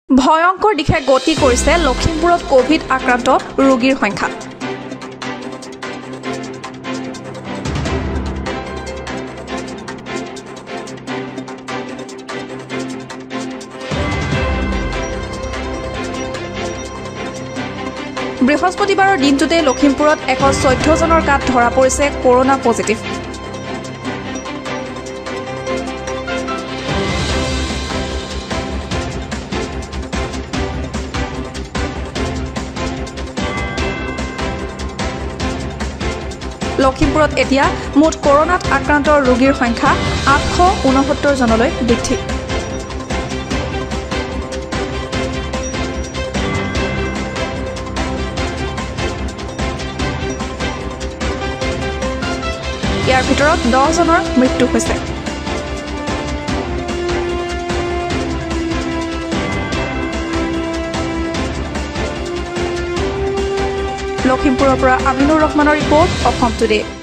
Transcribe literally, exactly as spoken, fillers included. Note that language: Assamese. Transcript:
ভয়ংকৰ দিশে গতি কৰিছে লখিমপুৰত কোভিড আক্ৰান্ত ৰোগীৰ সংখ্যা। বৃহস্পতিবাৰৰ দিনটোতে লখিমপুৰত এশ চৈধ্য জনৰ গাত ধৰা পৰিছে কৰোনা পজিটিভ। লখিমপুৰত এতিয়া মুঠ কৰোনাত আক্ৰান্ত ৰোগীৰ সংখ্যা আঠশ ঊনসত্তৰ জনলৈ বৃদ্ধি। ইয়াৰ ভিতৰত দহ জনৰ মৃত্যু হৈছে। লখিমপুৰৰ পৰা আমিনুৰ ৰহমানৰ ৰিপৰ্ট অসম টুডে।